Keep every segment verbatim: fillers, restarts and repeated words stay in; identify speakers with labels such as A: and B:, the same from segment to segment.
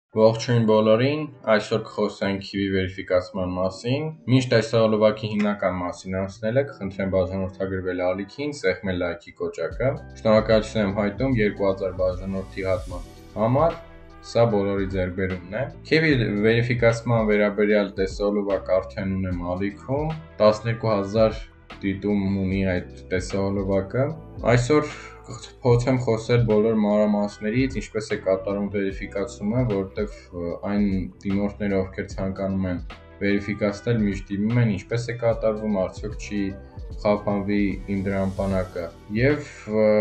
A: Ողջույն բոլորին, այսօր կխոսենք քիվի վերիֆիկացման մասին։ Մինչ տեսահոլովակի հիմնական մասին անցնելը, կխնդրեմ բաժանորդագրվել ալիքին, սեղմել լայքի կոճակը։ Շնորհակալություն եմ հայտնում երկու հազար բաժանորդի հատման համար։ Սա բոլորի ձեռքբերումն է։ Քիվի վերիֆիկացման վերաբերյալ տեսահոլովակ արդեն ունեմ ալիքում, տասներկու հազար դիտում ունի այդ տեսահոլովակը։ Այսօր փորձեմ խոսել բոլոր մանրամասներից, ինչպես է կատարում վերիֆիկացումը, որովհետև այն դիմորդները, ովքեր ցանկանում են վերիֆիկացնել, միշտ դիմում են, ինչպես է կատարվում, արդյոք չի խափանվի իմ դրամապանակը։ Եվ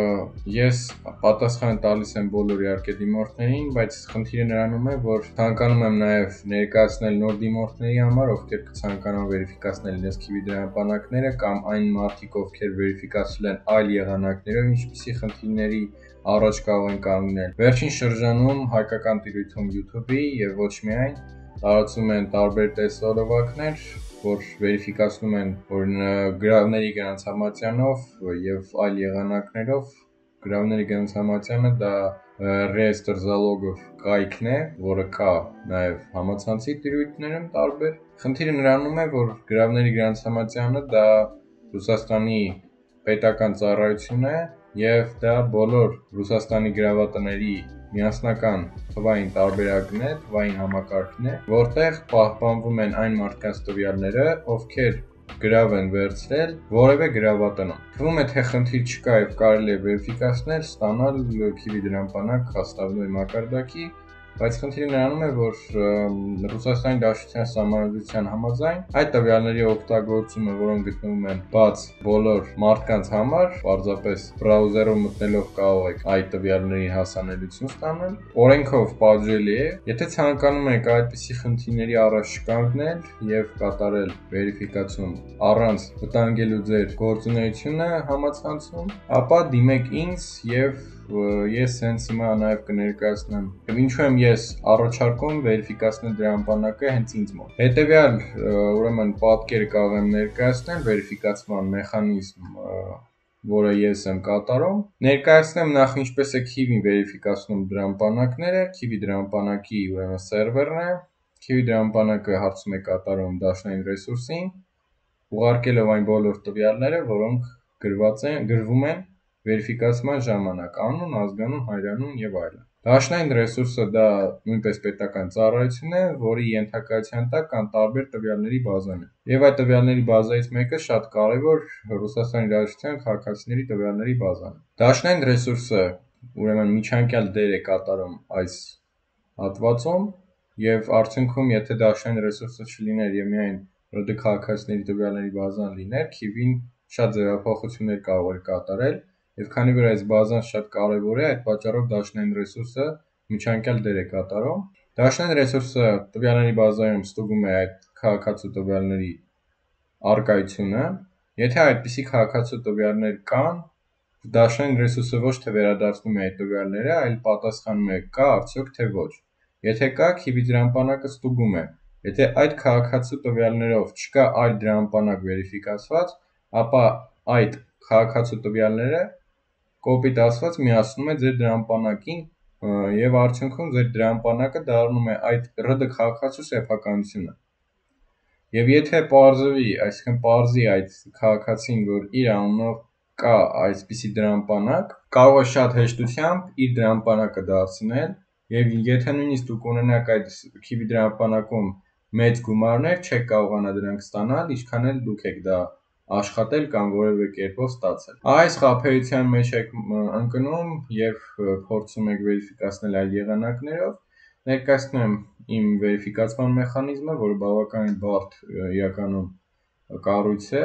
A: ես պատասխան տալիս եմ բոլոր իհարկե դիմորդներին, բայց խնդիրը նրանում է, որ ցանկանում եմ նաև ներկայացնել նոր դիմորդների համար, ովքեր կցանկանան վերիֆիկացնել իրենց քիվի դրամապանակները կամ այն մարդիկ, ովքեր վերիֆիկացրել են այլ եղանակներով, ինչպիսի խնդիրների առաջ կարող են կանգնել։ Վերջին շրջանում հայկական տիրույթում YouTube-ի եւ ոչ միայն տարածում են տարբեր տեսահոլովակներ, որ վերիֆիկացնում են օրինակ գրավների գրանցամատյանով եւ այլ եղանակներով։ Գրավների գրանցամատյանը դա Reestr Zalogov կայքն է, որը կա նաեւ համացանցի տիրույթներում տարբեր։ Խնդիրը նրանում է, որ գրավների գրանցամատյանը դա Ռուսաստանի պետական ծառայություն է եւ դա բոլոր Ռուսաստանի գրավատների միասնական թվային տարբերակն է, թվային համակարգն է, որտեղ պահպանվում են այն մարդկանց տվյալները, ովքեր գրավ են վերցրել որևէ գրավատնում։ Թվում է թե խնդիր չկա եւ կարելի է վերիֆիկացնել, ստանալ քիվի դրամապանակ հաստատվելու մակարդակի, բայց խնդիրը նրանում է, որ Ռուսաստանի Դաշնության Սահմանադրության համաձայն այդ տվյալների օգտագործումը, որոնք գտնվում են բաց բոլոր մարդկանց համար, պարզապես բրաուզերով մտնելով կարող եք այդ տվյալների հասանելիություն ստանալ, օրենքով պատժելի է։ Եթե ցանկանում եք այդպիսի խնդիրների առաջ չկանգնել եւ կատարել վերիֆիկացում առանց վտանգելու ձեր գործունեությունը համացանցում, ապա դիմեք ինձ եւ ես հենց հիմա նաև կներկայացնեմ եւ ինչու եմ ես առաջարկում վերիֆիկացնել դրամապանակը հենց ինձ մոտ։ Հետևյալ ուրեմն պատկերը կարող եմ ներկայացնել վերիֆիկացման մեխանիզմ, որը ես եմ կատարում։ Ներկայացնեմ նախ ինչպես է քիվին վերիֆիկացնում դրամապանակները, քիվի դրամապանակի ուրեմն սերվերն է։ Քիվի դրամապանակը հարցում է կատարում դաշնային ռեսուրսին, ուղարկելով այն բոլոր տվյալները, որոնք գրված են, գրվում են վերիֆիկացման ժամանակ՝ անուն, ազգանուն, հայրանուն եւ այլն։ Դաշնային ռեսուրսը դա նույնպես պետական ծառայություն է, որի ենթակայության տակ կան տարբեր տվյալների բազաներ։ Եվ այդ տվյալների բազայից մեկը շատ կարևոր Ռուսաստանի Դաշնության քաղաքացիների տվյալների բազան է։ Դաշնային ռեսուրսը ուրեմն միջանկյալ դեր է կատարում այս հատվածում եւ արդյունքում եթե դաշնային ռեսուրսը չլիներ եւ միայն ՌԴ քաղաքացիների տվյալների բազան լիներ, քիվին շատ ձևափոխություններ կարող էր կատարել եւ քանի որ այս բազան շատ կարեւոր է, այդ պատճառով դաշնային ռեսուրսը միջանկյալ դեր է կատարում։ Դաշնային ռեսուրսը տվյալների բազայում ստուգում է այդ քաղաքացու տվյալների առկայությունը։ Եթե այդպիսի քաղաքացու տվյալներ կան, դաշնային ռեսուրսը ոչ թե վերադարձնում է այդ տվյալները, այլ պատասխանում է կա արդյոք թե ոչ։ Եթե կա, քիվի դրամապանակը ստուգում է։ Եթե այդ քաղաքացու տվյալներով չկա այլ դրամապանակ վերիֆիկացված, ապա այդ քաղաքացու տվյալները կոպիտ ասված միացնում է ձեր դրամապանակին եւ արդյունքում ձեր դրամապանակը դառնում է այդ ՌԴ քաղաքացու սեփականությունը։ Եվ եթե պարզվի, այսինքն պարզի այդ քաղաքացին, որ իր անունով կա այսպիսի դրամապանակ, կարող է շատ հեշտությամբ իր դրամապանակը դարձնել եւ եթե նույնիսկ դուք ունենաք այդ քիվի դրամապանակում մեծ գումարներ, չեք կարողանա դրանք ստանալ, ինչքան էլ դուք եք դա աշխատել կամ որևէ կերպով ստացել։ Այս խաբեության մեջ եք ընկնում եւ փորձում եք վերիֆիկացնել այլ եղանակներով։ Ներկայացնեմ իմ վերիֆիկացման մեխանիզմը, որը բավականին բարդ իրականում կառույց է։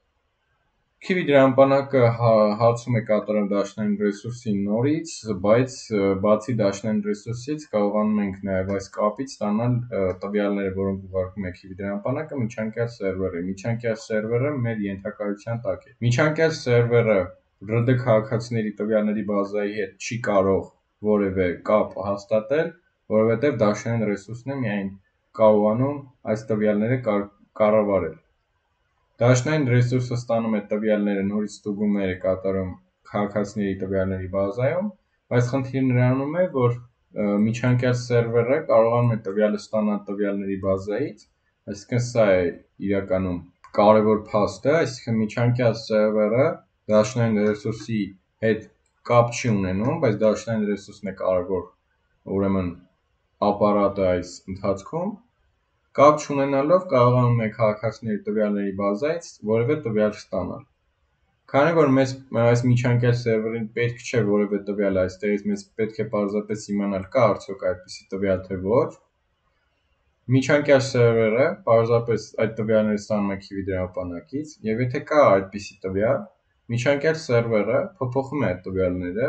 A: Քիվի դրամապանակը հարցում է կատարում դաշնային ռեսուրսին նորից, բայց բացի դաշնային ռեսուրսից կարողանում ենք նաև այս կապից ստանալ տվյալները, որոնք ուղարկում է քիվի դրամապանակը միջանկյալ սերվերի։ Միջանկյալ սերվերը մեր ենթակայության տակ է։ Միջանկյալ սերվերը ՌԴ քաղաքացիների տվյալների բազայի հետ չի կարող որևէ կապ հաստատել, որովհետև դաշնային ռեսուրսն է միայն կարողանում այս տվյալները կառավարել։ Դաշնային ռեսուրսը ստանում է տվյալները, նորից ստուգումներ է կատարում քաղաքացիների տվյալների բազայում, բայց խնդիրը նրանում է, որ միջանկյալ սերվերը կարողանում է տվյալը ստանալ տվյալների բազայից, այսինքն սա է իրականում կարևոր փաստը, այսինքն միջանկյալ սերվերը դաշնային ռեսուրսի հետ կապ չի ունենում, բայց դաշնային ռեսուրսն է կարևոր, ուրեմն ապարատը այս ընթացքում կապ չունենալով կարողանում է քաղաքացիների տվյալների բազայից որևէ տվյալ ստանալ։ Քանի որ մեզ այս միջանկյալ սերվերին պետք չէ որևէ տվյալ այստեղից, մեզ պետք է պարզապես իմանալ կա արդյոք այդպիսի տվյալ թե ոչ, միջանկյալ սերվերը պարզապես այդ տվյալները ստանում է քիվի դրամապանակից, և եթե կա այդպիսի տվյալ, միջանկյալ սերվերը փոփոխում է այդ տվյալները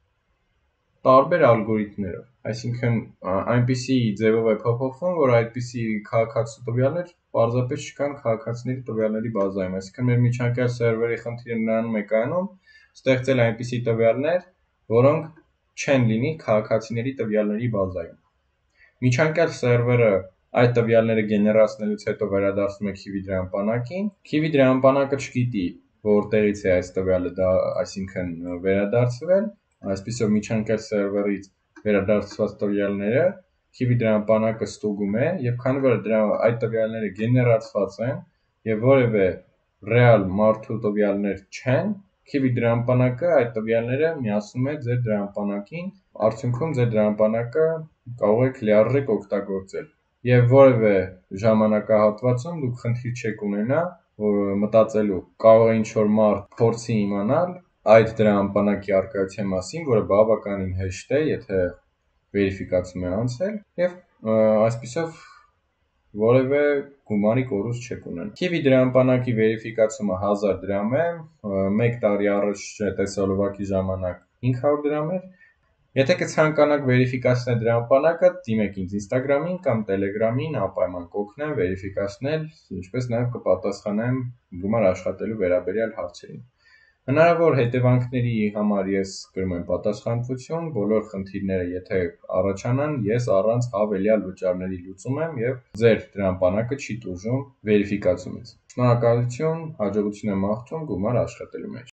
A: տարբեր ալգորիթմներով, այսինքն այնպիսի ձևով է փոփոխվում, որ այդպիսի քաղաքացու տվյալներ պարզապես չկան քաղաքացիների տվյալների բազայում, այսինքն մեր միջանկյալ սերվերի խնդիրը նրանում է կայանում ստեղծել այնպիսի տվյալներ, որոնք չեն լինի քաղաքացիների տվյալների բազայում։ Միջանկյալ սերվերը այդ տվյալները գեներացնելուց հետո վերադարձնում է քիվի դրամապանակին, քիվի դրամապանակը չգիտի որտեղից է այս տվյալը դա այսինքն վերադարձվել, այսպիսով միջանկյալ սերվերից վերադարձված տվյալները քիվի դրամապանակը ստուգում է, և քանի որ այդ տվյալները գեներացված են և որևէ ռեալ մարդու տվյալներ չեն, քիվի դրամապանակը այդ տվյալները միացնում է ձեր դրամապանակին, արդյունքում ձեր դրամապանակը կարող եք լիարժեք օգտագործել, և որևէ ժամանակահատվածում դուք խնդիր չեք ունենա մտածելու, կարող է ինչ-որ մարդ փորձի իմանալ այդ դրամապանակի առկայության մասին, որը բավականին հեշտ է, եթե վերիֆիկացում է անցել, և այսպիսով որևէ գումարի կորուստ չեք ունենա։ Քիվի դրամապանակի վերիֆիկացումը հազար դրամ է, մեկ տարի առաջ տեսահոլովակի ժամանակ հինգ հարյուր դրամ էր, եթե կցանկանաք վերիֆիկացնել դրամապանակը, դիմեք ինձ ինստագրամին կամ տելեգրամին, անպայման կօգնեմ վերիֆիկացնել, ինչպես նաև կպատասխանեմ գումար աշխատելու վերաբերյալ հարցերին։ Հնարավոր հետևանքների համար ես կրում եմ պատասխանատվություն, բոլոր խնդիրները եթե առաջանան, ես առանց հավելյալ վճարների լուծում եմ և ձեր դրամապանակը չի տուժում վերիֆիկացումից։ Շնորհակալություն, հաջողություն եմ մաղթում գումար աշխատելու մեջ։